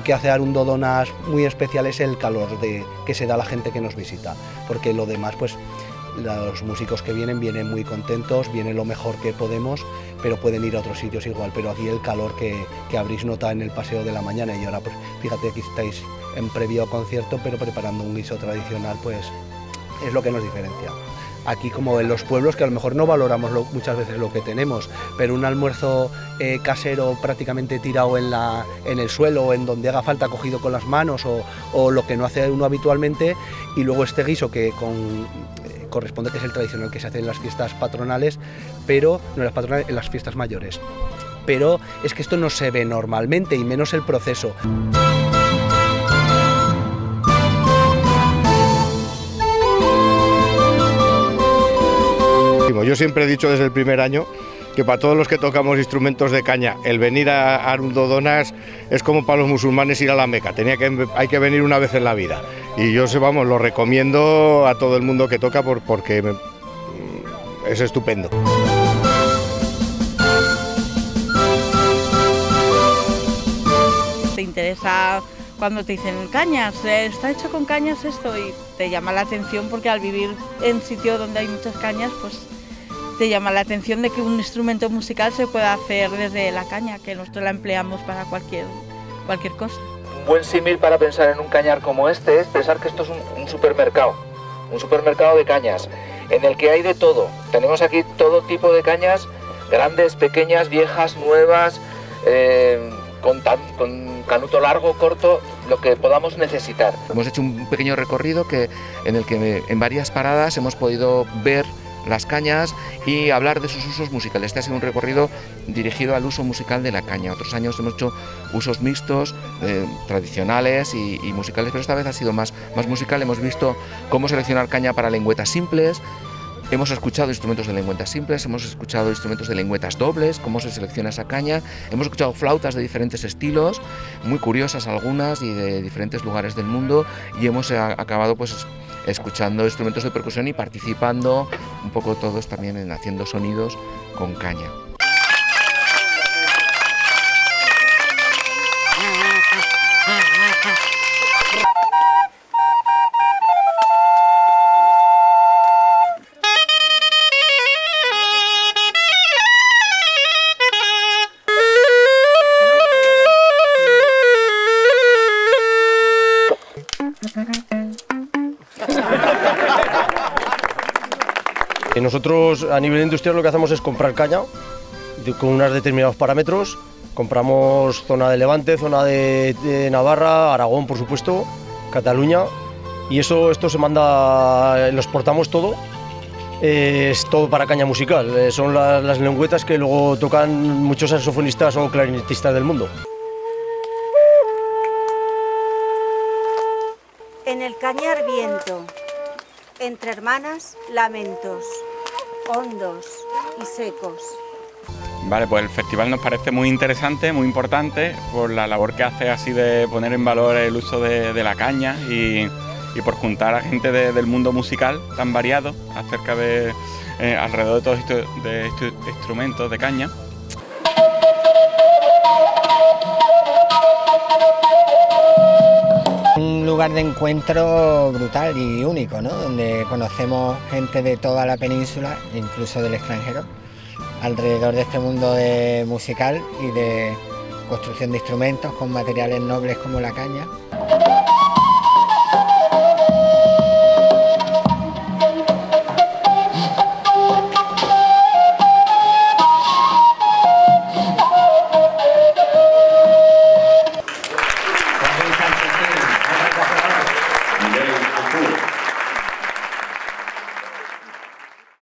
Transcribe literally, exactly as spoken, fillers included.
que hace Arundo Donas muy especial es el calor de, que se da a la gente que nos visita, porque lo demás, pues los músicos que vienen, vienen muy contentos, vienen lo mejor que podemos, pero pueden ir a otros sitios igual, pero aquí el calor que, que habréis notado en el paseo de la mañana, y ahora pues fíjate, aquí estáis en previo concierto, pero preparando un guiso tradicional, pues es lo que nos diferencia. Aquí, como en los pueblos, que a lo mejor no valoramos lo, muchas veces lo que tenemos, pero un almuerzo eh, casero prácticamente tirado en, la, en el suelo o en donde haga falta, cogido con las manos, o, o lo que no hace uno habitualmente, y luego este guiso que con, eh, corresponde, que es el tradicional que se hace en las fiestas patronales, pero no en las patronales, en las fiestas mayores. Pero es que esto no se ve normalmente, y menos el proceso. Yo siempre he dicho desde el primer año que para todos los que tocamos instrumentos de caña, el venir a Arundo Donas es como para los musulmanes ir a la Meca, tenía que, hay que venir una vez en la vida. Y yo, vamos, lo recomiendo a todo el mundo que toca por, porque me, es estupendo. ¿Te interesa cuando te dicen cañas? ¿Está hecho con cañas esto? Y te llama la atención, porque al vivir en sitio donde hay muchas cañas, pues te llama la atención de que un instrumento musical se pueda hacer desde la caña, que nosotros la empleamos para cualquier, cualquier cosa. Un buen símil para pensar en un cañar como este es pensar que esto es un, un supermercado, un supermercado de cañas, en el que hay de todo. Tenemos aquí todo tipo de cañas, grandes, pequeñas, viejas, nuevas, eh, con, tan, con canuto largo, corto, lo que podamos necesitar. Hemos hecho un pequeño recorrido que, en el que en varias paradas hemos podido ver las cañas y hablar de sus usos musicales. Este ha sido un recorrido dirigido al uso musical de la caña. Otros años hemos hecho usos mixtos, eh, tradicionales y, y musicales, pero esta vez ha sido más, más musical. Hemos visto cómo seleccionar caña para lengüetas simples, hemos escuchado instrumentos de lengüetas simples, hemos escuchado instrumentos de lengüetas dobles, cómo se selecciona esa caña, hemos escuchado flautas de diferentes estilos, muy curiosas algunas y de diferentes lugares del mundo, y hemos acabado pues escuchando instrumentos de percusión y participando un poco todos también en haciendo sonidos con caña. Nosotros a nivel industrial lo que hacemos es comprar caña con unos determinados parámetros. Compramos zona de Levante, zona de, de Navarra, Aragón, por supuesto, Cataluña, y eso esto se manda, lo exportamos todo, eh, es todo para caña musical, eh, son la, las lengüetas que luego tocan muchos saxofonistas o clarinetistas del mundo. En el cañar viento, entre hermanas lamentos, hondos y secos. Vale, pues el festival nos parece muy interesante, muy importante, por la labor que hace así de poner en valor el uso de, de la caña y, y por juntar a gente de, del mundo musical tan variado acerca de, eh, alrededor de todos estos de estos instrumentos de caña. Un lugar de encuentro brutal y único, ¿no? Donde conocemos gente de toda la península, incluso del extranjero, alrededor de este mundo de musical y de construcción de instrumentos con materiales nobles como la caña.